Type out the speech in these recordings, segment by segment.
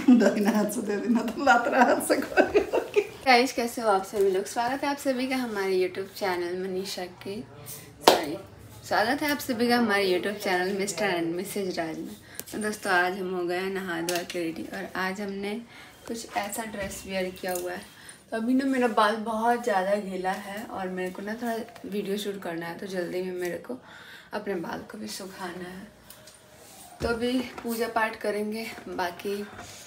दाहिना हाथ से दे देना तो लातरा हाथ से गाइस, कैसे हो आप सभी लोग। स्वागत है आप सभी का हमारे यूट्यूब चैनल मनीषा के स्वागत है आप सभी का हमारे YouTube channel mister and Mrs Raj में। तो दोस्तों, आज हम हो गए हैं नहा धोआ के रेडी और आज हमने कुछ ऐसा ड्रेस वेयर किया हुआ है। तो अभी ना मेरा बाल बहुत ज़्यादा गीला है और मेरे को ना थोड़ा वीडियो शूट करना है, तो जल्दी में मेरे को अपने बाल को भी सुखाना है। तो अभी पूजा पाठ करेंगे। बाकी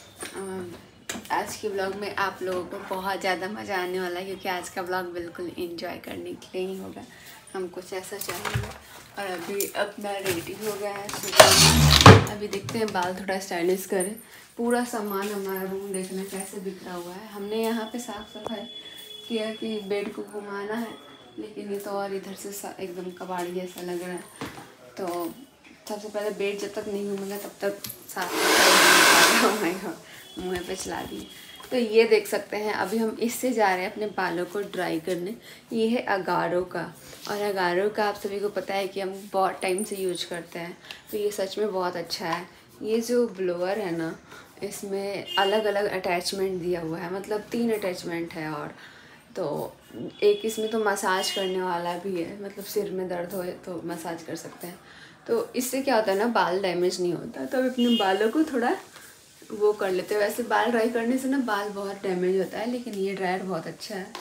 आज के ब्लॉग में आप लोगों को बहुत ज़्यादा मज़ा आने वाला है, क्योंकि आज का ब्लॉग बिल्कुल एंजॉय करने के लिए ही होगा। हम कुछ ऐसा चाहेंगे। और अभी अपना रेडी हो गया है सुबह। अभी देखते हैं बाल थोड़ा स्टाइलिश करें। पूरा सामान हमारा रूम देखना कैसे बिखरा हुआ है। हमने यहाँ पे साफ़ सफाई किया कि बेड को घुमाना है, लेकिन ये तो और इधर से एकदम कबाड़ी जैसा लग रहा है। तो सबसे पहले बेड जब तक नहीं घूमेगा तब तक साफ सफाई मुँह पे चला दी। तो ये देख सकते हैं, अभी हम इससे जा रहे हैं अपने बालों को ड्राई करने। ये है अगारो का, और अगारो का आप सभी को पता है कि हम बहुत टाइम से यूज करते हैं। तो ये सच में बहुत अच्छा है। ये जो ब्लोअर है ना, इसमें अलग अलग अटैचमेंट दिया हुआ है, मतलब 3 अटैचमेंट है। और तो एक इसमें तो मसाज करने वाला भी है, मतलब सिर में दर्द हो तो मसाज कर सकते हैं। तो इससे क्या होता है ना, बाल डैमेज नहीं होता। तो अब अपने बालों को थोड़ा वो कर लेते हैं। वैसे बाल ड्राई करने से ना बाल बहुत डैमेज होता है, लेकिन ये ड्रायर बहुत अच्छा है।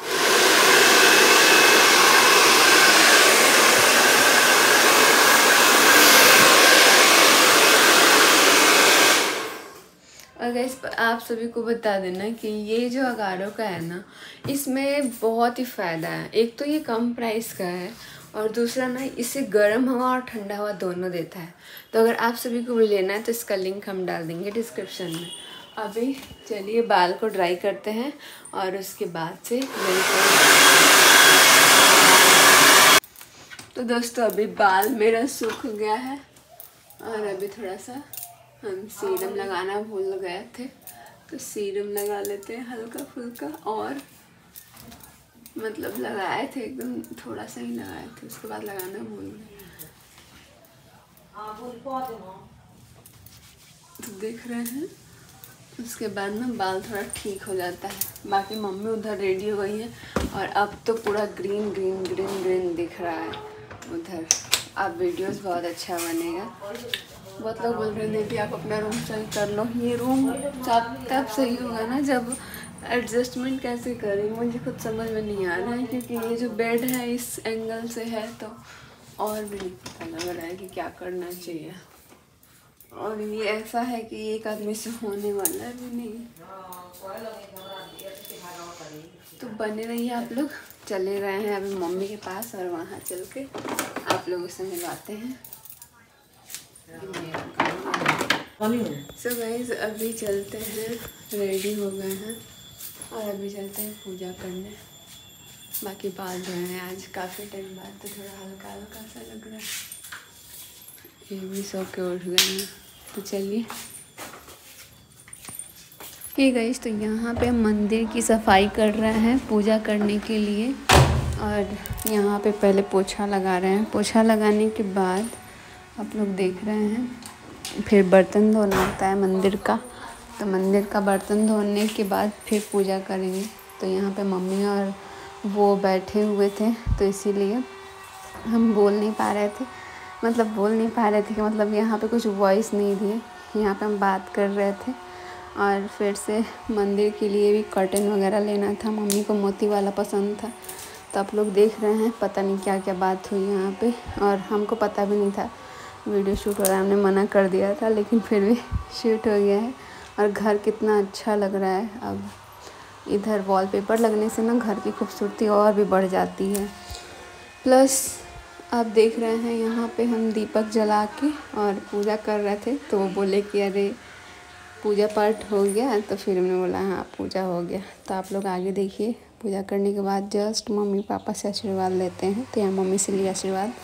और गाइस, आप सभी को बता देना कि ये जो अगारो का है ना, इसमें बहुत ही फ़ायदा है। एक तो ये कम प्राइस का है, और दूसरा ना इससे गर्म हवा और ठंडा हवा दोनों देता है। तो अगर आप सभी को भी लेना है तो इसका लिंक हम डाल देंगे डिस्क्रिप्शन में। अभी चलिए बाल को ड्राई करते हैं और उसके बाद से तो दोस्तों, अभी बाल मेरा सूख गया है और अभी थोड़ा सा हम सीरम लगाना भूल गए थे, तो सीरम लगा लेते हैं हल्का फुल्का। और मतलब लगाए थे, एकदम थोड़ा सा ही लगाए थे, उसके बाद लगाना भूल गए। तो देख रहे हैं, उसके बाद ना बाल थोड़ा ठीक हो जाता है। बाकी मम्मी उधर रेडी हो गई है और अब तो पूरा ग्रीन ग्रीन ग्रीन ग्रीन दिख रहा है उधर। अब वीडियोस बहुत अच्छा बनेगा। बहुत लोग बोल रहे थे कि आप अपना रूम सही कर लो। ये रूम तब सही होगा ना जब एडजस्टमेंट कैसे करें, मुझे खुद समझ में नहीं आ रहा है, क्योंकि ये जो बेड है इस एंगल से है, तो और भी नहीं पता लग रहा है कि क्या करना चाहिए। और ये ऐसा है कि एक आदमी से होने वाला भी नहीं। तो बने रहिए आप लोग। चले गए हैं अभी मम्मी के पास और वहाँ चल के आप लोगों से मिलवाते हैं। सो गाइस, अभी चलते हैं, रेडी हो गए हैं और अभी चलते हैं पूजा करने। बाकी बाल धोए हैं आज काफ़ी टाइम बाद, तो थोड़ा हल्का हल्का सा लग रहा है। ये भी सो के उठ गए हैं, तो चलिए। ठीक है गाइस, तो यहाँ पे मंदिर की सफाई कर रहे हैं पूजा करने के लिए। और यहाँ पे पहले पोछा लगा रहे हैं। पोछा लगाने के बाद आप लोग देख रहे हैं, फिर बर्तन धोना होता है मंदिर का। तो मंदिर का बर्तन धोने के बाद फिर पूजा करेंगे। तो यहाँ पे मम्मी और वो बैठे हुए थे, तो इसीलिए हम बोल नहीं पा रहे थे, कि मतलब यहाँ पे कुछ वॉइस नहीं दिए। यहाँ पे हम बात कर रहे थे। और फिर से मंदिर के लिए भी कर्टन वगैरह लेना था। मम्मी को मोती वाला पसंद था। तो आप लोग देख रहे हैं, पता नहीं क्या क्या बात हुई यहाँ पे, और हमको पता भी नहीं था वीडियो शूट हो रहा है। हमने मना कर दिया था, लेकिन फिर भी शूट हो गया है। और घर कितना अच्छा लग रहा है। अब इधर वॉलपेपर लगने से ना घर की खूबसूरती और भी बढ़ जाती है। प्लस आप देख रहे हैं, यहाँ पे हम दीपक जला के और पूजा कर रहे थे। तो वो बोले कि अरे पूजा पाठ हो गया, तो फिर हमने बोला हाँ पूजा हो गया। तो आप लोग आगे देखिए। पूजा करने के बाद जस्ट मम्मी पापा से आशीर्वाद लेते हैं। तो यहाँ मम्मी से लिए आशीर्वाद।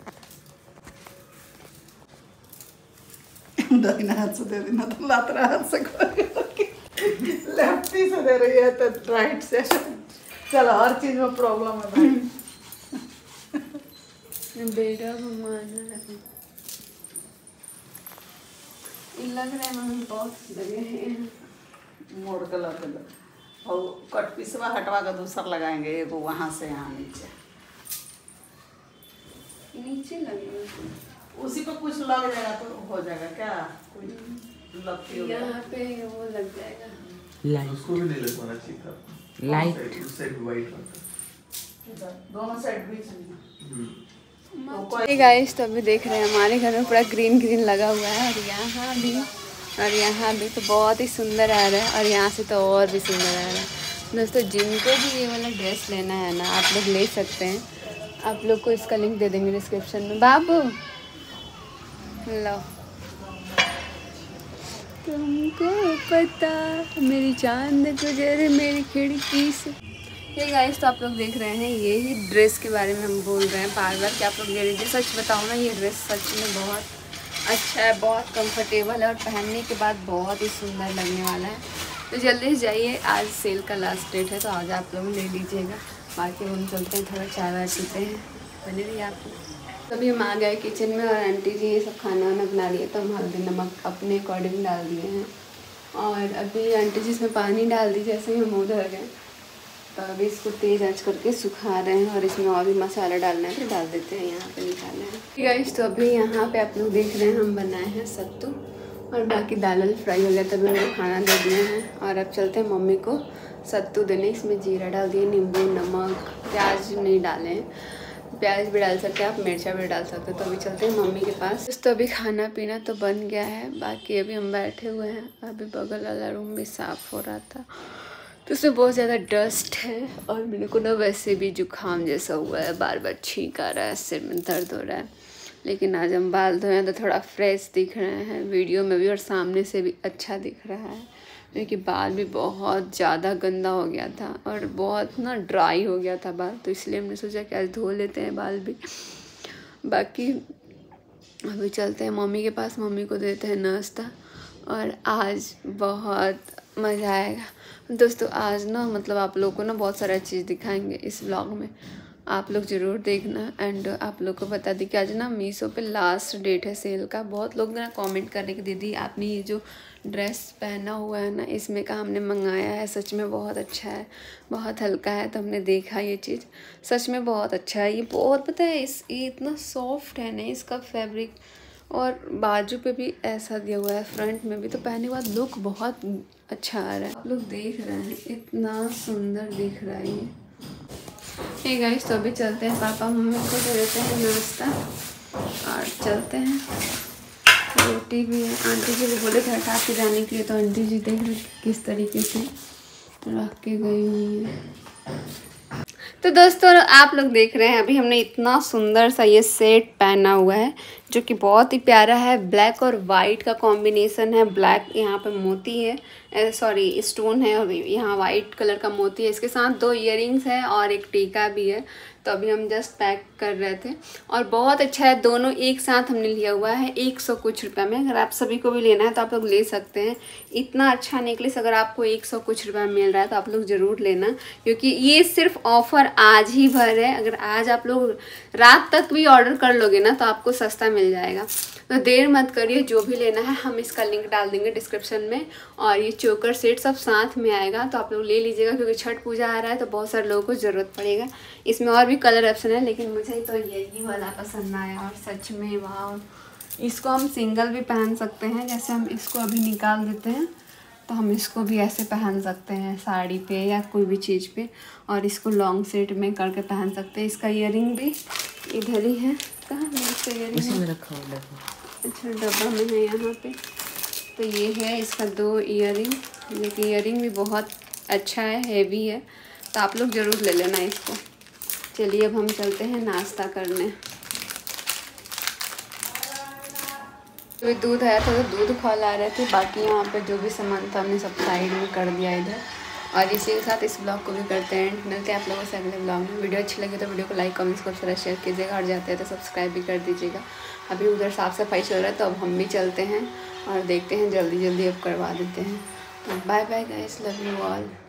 दाहिना हाथ से दे देना तो लातरा हाथ से लेफ्टी से दे रही है तो राइट से। चलो, हर चीज में प्रॉब्लम है भाई। बेटा भगवान लग रहा है मम्मी बहुत लगे हैं। मोड़ के लग दो और कट पीसवा हटवा के दूसरा लगाएंगे, एगो वहाँ से यहाँ नीचे लगेगा, उसी पे कुछ लग जाएगा तो हो जाएगा क्या, कोई लगती होगी यहाँ पे वो लग जाएगा। लाइट उसको भी नहीं लगवाना चाहिए था। लाइट उस साइड वाइट होता। दोनों साइड बीच में। हे गाइस, तो अभी देख रहे हैं हमारे घर में पूरा ग्रीन ग्रीन लगा हुआ है और यहाँ भी तो बहुत ही सुंदर आ रहा है और यहाँ से तो और भी सुंदर आ रहा है। दोस्तों जिनको भी ये वाला ड्रेस लेना है ना, आप लोग ले सकते हैं। आप लोग को इसका लिंक दे देंगे डिस्क्रिप्शन में। बाबू लो, तुमको पता मेरी चांद गुजर मेरी खिड़की से। ये गाइस, तो आप लोग देख रहे हैं यही ड्रेस के बारे में हम बोल रहे हैं बार बार कि आप लोग ले लीजिए। सच बताओ ना, ये ड्रेस सच में बहुत अच्छा है, बहुत कंफर्टेबल है और पहनने के बाद बहुत ही सुंदर लगने वाला है। तो जल्दी से जाइए, आज सेल का लास्ट डेट है, तो आज आप लोग ले लीजिएगा। बाकी हम चलते हैं, थोड़ा चाय वाय पीते हैं। बने रहिए आप लोग। तभी हम आ गए किचन में और आंटी जी ये सब खाना वाना बना लिए, तो हम हल्दी नमक अपने अकॉर्डिंग डाल दिए हैं। और अभी आंटी जी इसमें पानी डाल दी, जैसे ही हम उधर गए तो अभी इसको तेज़ आंच करके सुखा रहे हैं और इसमें और भी मसाला डालना है तो डाल देते हैं, यहाँ पे निकालना है। गाइस, तो अभी यहाँ पे आप लोग देख रहे हैं हम बनाए हैं सत्तू और बाकी दाल फ्राई हो गया, तभी हम खाना दे दिए हैं। और अब चलते हैं मम्मी को सत्तू देने। इसमें जीरा डाल दिए, नींबू, नमक, प्याज नहीं डाले, प्याज भी डाल सकते हैं आप, मिर्चा भी डाल सकते हैं। तो अभी चलते हैं मम्मी के पास। तो अभी खाना पीना तो बन गया है, बाकी अभी हम बैठे हुए हैं। अभी बगल वाला रूम भी साफ़ हो रहा था तो उसमें बहुत ज़्यादा डस्ट है और मेरे को ना वैसे भी जुकाम जैसा हुआ है, बार बार छींक आ रहा है, सिर में दर्द हो रहा है। लेकिन आज हम बाल धोए हैं तो थोड़ा फ्रेश दिख रहे हैं वीडियो में भी और सामने से भी अच्छा दिख रहा है, क्योंकि बाल भी बहुत ज़्यादा गंदा हो गया था और बहुत ना ड्राई हो गया था बाल, तो इसलिए हमने सोचा कि आज धो लेते हैं बाल भी। बाकी अभी चलते हैं मम्मी के पास, मम्मी को देते हैं नाश्ता और आज बहुत मज़ा आएगा। दोस्तों आज ना मतलब आप लोगों को ना बहुत सारा चीज़ दिखाएंगे इस व्लॉग में, आप लोग ज़रूर देखना। एंड आप लोग को बता दी कि आज ना मीशो पे लास्ट डेट है सेल का। बहुत लोग ना कमेंट कर रहे कि दीदी आपने ये जो ड्रेस पहना हुआ है ना, इसमें का हमने मंगाया है, सच में बहुत अच्छा है, बहुत हल्का है। तो हमने देखा ये चीज़, सच में बहुत अच्छा है। ये बहुत पता है ये इतना सॉफ्ट है ना इसका फैब्रिक, और बाजू पे भी ऐसा दिया हुआ है, फ्रंट में भी, तो पहनने के बाद लुक बहुत अच्छा आ रहा है। आप लोग देख रहे हैं इतना सुंदर दिख रहा है ये। हे गाइस, तो अभी चलते हैं, पापा मम्मी को दे देते हैं नाश्ता और चलते हैं। रोटी भी है, आंटी जी को बोले थे हटा के जाने के लिए, तो आंटी जी देख रहे किस तरीके से रख के गई हुई है। तो दोस्तों आप लोग देख रहे हैं अभी हमने इतना सुंदर सा ये सेट पहना हुआ है जो कि बहुत ही प्यारा है। ब्लैक और वाइट का कॉम्बिनेशन है, ब्लैक यहाँ पे मोती है, सॉरी स्टोन है, और यहाँ वाइट कलर का मोती है। इसके साथ 2 इयररिंग्स है और एक टीका भी है। तो अभी हम जस्ट पैक कर रहे थे और बहुत अच्छा है, दोनों एक साथ हमने लिया हुआ है 100 कुछ रुपये में। अगर आप सभी को भी लेना है तो आप लोग ले सकते हैं। इतना अच्छा नेकलेस अगर आपको 100 कुछ रुपये में मिल रहा है तो आप लोग ज़रूर लेना, क्योंकि ये सिर्फ ऑफ़र आज ही भर है। अगर आज आप लोग रात तक भी ऑर्डर कर लोगे ना तो आपको सस्ता मिल जाएगा। तो देर मत करिए, जो भी लेना है हम इसका लिंक डाल देंगे डिस्क्रिप्शन में। और ये चोकर सेट सब साथ में आएगा, तो आप लोग ले लीजिएगा, क्योंकि छठ पूजा आ रहा है तो बहुत सारे लोगों को ज़रूरत पड़ेगा। इसमें और भी कलर ऑप्शन है, लेकिन मुझे तो यही वाला पसंद आया और सच में वाह। इसको हम सिंगल भी पहन सकते हैं, जैसे हम इसको अभी निकाल देते हैं तो हम इसको भी ऐसे पहन सकते हैं साड़ी पे या कोई भी चीज़ पे, और इसको लॉन्ग सेट में करके पहन सकते हैं। इसका ईयरिंग भी इधर ही है, कहाँ है इसका ईयरिंग? में रखा हुआ है। अच्छा डब्बा में है यहाँ पे। तो ये है इसका 2 ईयरिंग, लेकिन ईयरिंग भी बहुत अच्छा है, हेवी है, तो आप लोग ज़रूर ले लेना इसको। चलिए अब हम चलते हैं नाश्ता करने। तो दूध आया था तो दूध खौला रहे थे, बाकी यहाँ पे जो भी सामान था हमने सब साइड में कर दिया इधर। और इसी के साथ इस ब्लॉग को भी करते हैं, मिलते हैं आप लोगों से अगले ब्लॉग में। वीडियो अच्छी लगी तो वीडियो को लाइक कमेंट्स को शेयर कीजिएगा, और जाते हैं तो सब्सक्राइब भी कर दीजिएगा। अभी उधर साफ़ सफाई चल रहा है तो अब हम भी चलते हैं और देखते हैं, जल्दी जल्दी अब करवा देते हैं। तो bye bye guys, love you all.